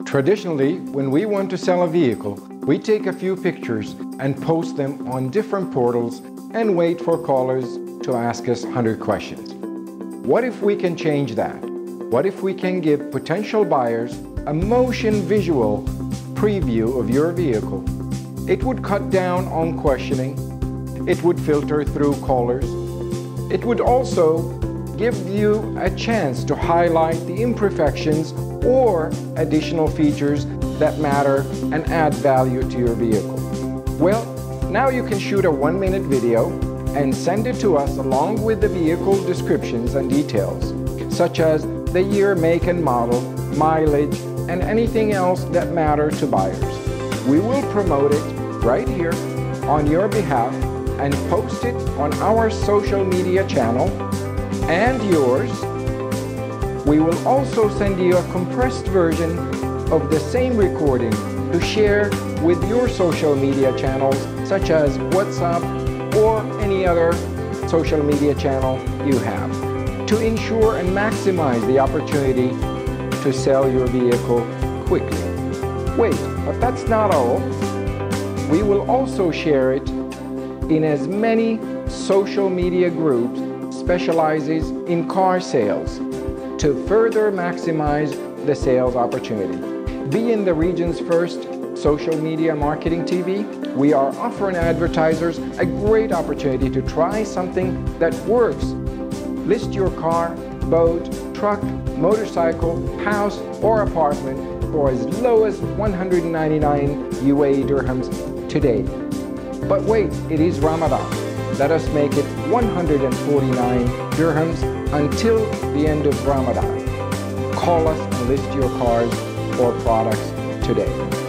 Traditionally, when we want to sell a vehicle, we take a few pictures and post them on different portals and wait for callers to ask us 100 questions. What if we can change that? What if we can give potential buyers a motion visual preview of your vehicle? It would cut down on questioning. It would filter through callers. It would also give you a chance to highlight the imperfections or additional features that matter and add value to your vehicle. Well, now you can shoot a 1-minute video and send it to us along with the vehicle descriptions and details, such as the year, make, and model, mileage, and anything else that matters to buyers. We will promote it right here on your behalf and post it on our social media channel and yours. We will also send you a compressed version of the same recording to share with your social media channels, such as WhatsApp or any other social media channel you have, to ensure and maximize the opportunity to sell your vehicle quickly. Wait, but that's not all. We will also share it in as many social media groups specializes in car sales to further maximize the sales opportunity. Being the region's first social media marketing TV, we are offering advertisers a great opportunity to try something that works. List your car, boat, truck, motorcycle, house, or apartment for as low as 199 UAE dirhams today. But wait, it is Ramadan. Let us make it 149 dirhams until the end of Ramadan. Call us and list your cars or products today.